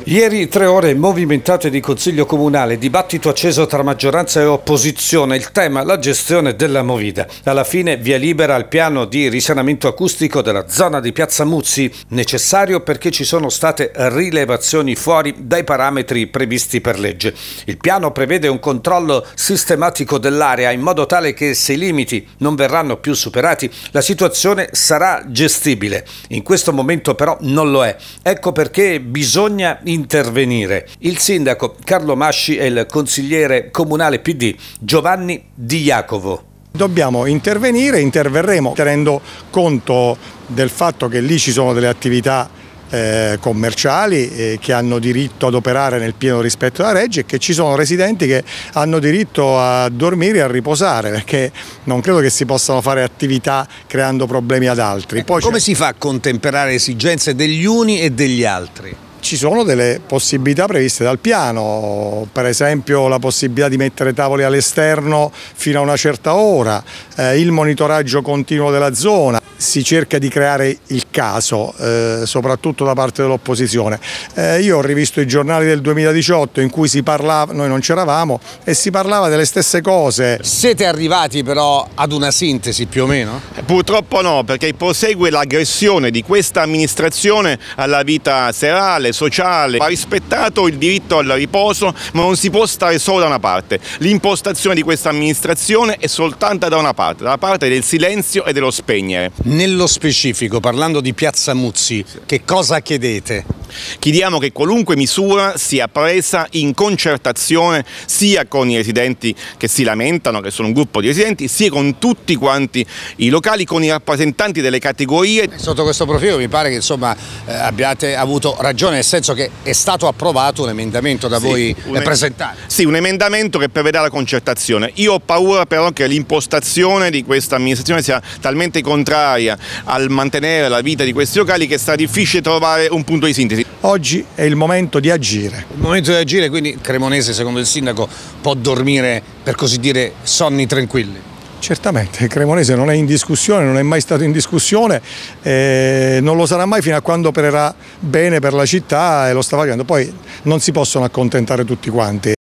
Ieri 3 ore movimentate di Consiglio Comunale, dibattito acceso tra maggioranza e opposizione, il tema la gestione della movida. Alla fine via libera al piano di risanamento acustico della zona di Piazza Muzzi, necessario perché ci sono state rilevazioni fuori dai parametri previsti per legge. Il piano prevede un controllo sistematico dell'area in modo tale che se i limiti non verranno più superati la situazione sarà gestibile. In questo momento però non lo è. Ecco perché bisogna intervenire. Il sindaco Carlo Masci e il consigliere comunale PD Giovanni Di Jacovo. Dobbiamo intervenire, interverremo tenendo conto del fatto che lì ci sono delle attività commerciali che hanno diritto ad operare nel pieno rispetto della legge e che ci sono residenti che hanno diritto a dormire e a riposare, perché non credo che si possano fare attività creando problemi ad altri. Poi come si fa a contemperare esigenze degli uni e degli altri? Ci sono delle possibilità previste dal piano, per esempio la possibilità di mettere tavoli all'esterno fino a una certa ora, il monitoraggio continuo della zona. Si cerca di creare il caso, soprattutto da parte dell'opposizione. Io ho rivisto i giornali del 2018 in cui si parlava, noi non c'eravamo, e si parlava delle stesse cose. Siete arrivati però ad una sintesi più o meno? Purtroppo no, perché prosegue l'aggressione di questa amministrazione alla vita serale, sociale. Va rispettato il diritto al riposo, ma non si può stare solo da una parte. L'impostazione di questa amministrazione è soltanto da una parte, dalla parte del silenzio e dello spegnere. Nello specifico, parlando di Piazza Muzzi, che cosa chiedete? Chiediamo che qualunque misura sia presa in concertazione sia con i residenti che si lamentano, che sono un gruppo di residenti, sia con tutti quanti i locali, con i rappresentanti delle categorie. Sotto questo profilo mi pare che insomma abbiate avuto ragione, nel senso che è stato approvato un emendamento da voi presentato. Sì, un emendamento che prevede la concertazione. Io ho paura però che l'impostazione di questa amministrazione sia talmente contraria al mantenere la vita di questi locali che sarà difficile trovare un punto di sintesi. Oggi è il momento di agire. Il momento di agire, quindi Cremonese, secondo il sindaco, può dormire, per così dire, sonni tranquilli? Certamente, Cremonese non è in discussione, non è mai stato in discussione, non lo sarà mai fino a quando opererà bene per la città e lo sta facendo. Poi non si possono accontentare tutti quanti.